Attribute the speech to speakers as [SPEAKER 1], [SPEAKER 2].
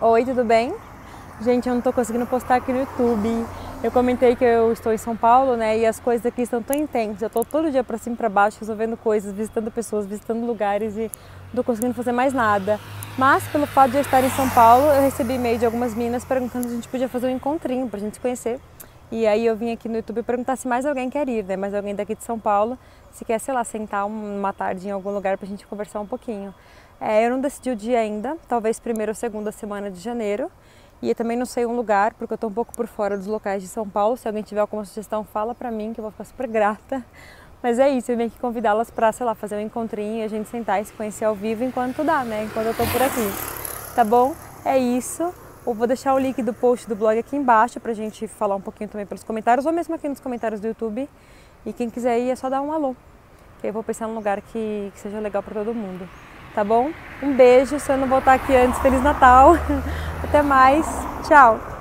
[SPEAKER 1] Oi, tudo bem? Gente, eu não tô conseguindo postar aqui no YouTube. Eu comentei que eu estou em São Paulo, né? E as coisas aqui estão tão intensas. Eu tô todo dia pra cima e pra baixo, resolvendo coisas, visitando pessoas, visitando lugares e não tô conseguindo fazer mais nada. Mas, pelo fato de eu estar em São Paulo, eu recebi e-mail de algumas meninas perguntando se a gente podia fazer um encontrinho pra gente se conhecer. E aí eu vim aqui no YouTube perguntar se mais alguém quer ir, né? Mais alguém daqui de São Paulo, se quer, sei lá, sentar uma tarde em algum lugar pra gente conversar um pouquinho. Eu não decidi o dia ainda, talvez primeira ou segunda semana de janeiro. E eu também não sei um lugar, porque eu tô um pouco por fora dos locais de São Paulo. Se alguém tiver alguma sugestão, fala pra mim, que eu vou ficar super grata. Mas é isso, eu vim aqui convidá-las pra, sei lá, fazer um encontrinho e a gente sentar e se conhecer ao vivo enquanto dá, né? Enquanto eu tô por aqui. Tá bom? É isso. Eu vou deixar o link do post do blog aqui embaixo pra gente falar um pouquinho também pelos comentários, ou mesmo aqui nos comentários do YouTube. E quem quiser ir é só dar um alô, que eu vou pensar num lugar que seja legal pra todo mundo. Tá bom? Um beijo, se eu não voltar aqui antes, Feliz Natal! Até mais, tchau!